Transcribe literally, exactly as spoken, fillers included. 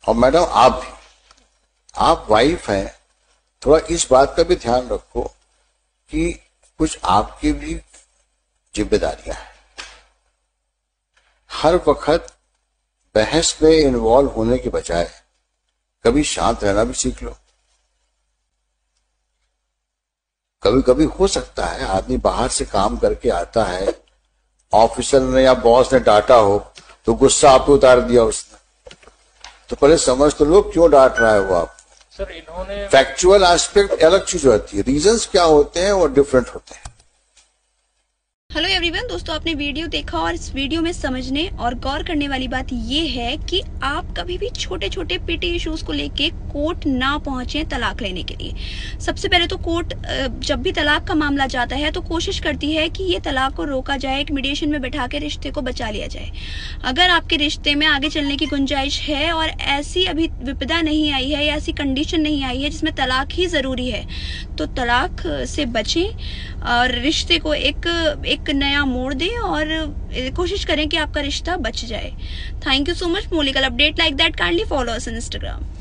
और मैडम आप भी, आप वाइफ हैं, थोड़ा इस बात का भी ध्यान रखो कि कुछ आपकी भी जिम्मेदारियां हैं। हर वक्त बहस में इन्वॉल्व होने के बजाय कभी शांत रहना भी सीख लो। कभी कभी हो सकता है आदमी बाहर से काम करके आता है, ऑफिसर ने या बॉस ने डांटा हो तो गुस्सा आप पे उतार दिया उसने, तो पहले समझ तो लो क्यों डांट रहा है वो आप। सर इन्होंने फैक्चुअल एस्पेक्ट अलग चीज होती है, रीजंस क्या होते हैं वो डिफरेंट होते हैं। हेलो एवरीवन, दोस्तों आपने वीडियो देखा और इस वीडियो में समझने और गौर करने वाली बात ये है कि आप कभी भी छोटे छोटे पिटी इश्यूज को लेके कोर्ट ना पहुंचे तलाक लेने के लिए। सबसे पहले तो कोर्ट जब भी तलाक का मामला जाता है तो कोशिश करती है कि ये तलाक को रोका जाए, एक मीडिएशन में बैठा के रिश्ते को बचा लिया जाए। अगर आपके रिश्ते में आगे चलने की गुंजाइश है और ऐसी अभी विपदा नहीं आई है या ऐसी कंडीशन नहीं आई है जिसमें तलाक ही जरूरी है, तो तलाक से बचें और रिश्ते को एक एक नया मोड़ दें और कोशिश करें कि आपका रिश्ता बच जाए। Thank you so much. मोलिकल update like that kindly follow us on Instagram.